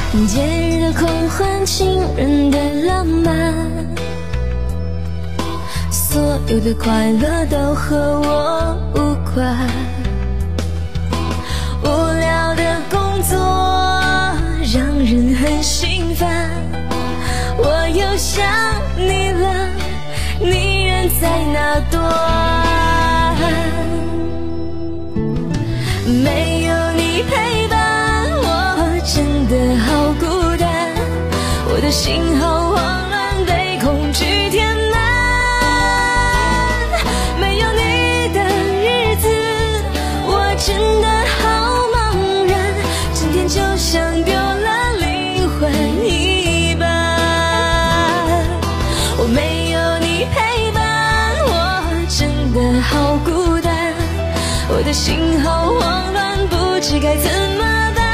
节日的狂欢，情人的浪漫，所有的快乐都和我无关。无聊的工作让人很心烦，我又想你了，你人在哪端？没有你陪伴，我真的好孤单，我的心好慌乱，被恐惧填满。没有你的日子，我真的好茫然，整天就像丢了灵魂一般。我没有你陪伴，我真的好孤单，我的心好慌乱，不知该怎么办。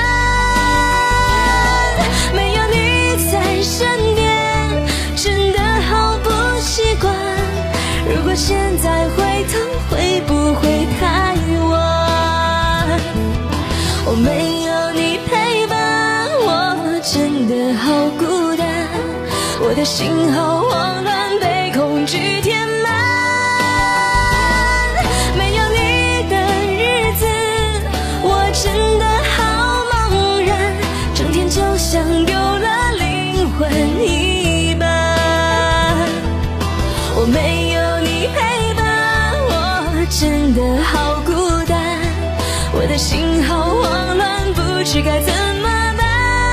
没有你在身边，真的好不习惯，如果现在回头，会不会太晚？我没有你陪伴，我真的好孤单，我的心好慌乱，被恐惧填满。没有你的日子，我真的好茫然，整天就像丢了灵魂一般。我没有你陪伴，我真的好孤单，我的心好慌乱，不知该怎么办。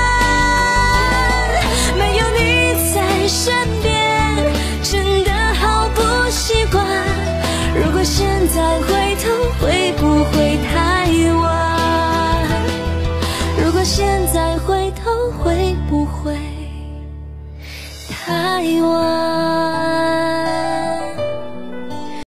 没有你在身边，真的好不习惯，如果现在回头，会不会太晚？如果现在回头，会不会太晚？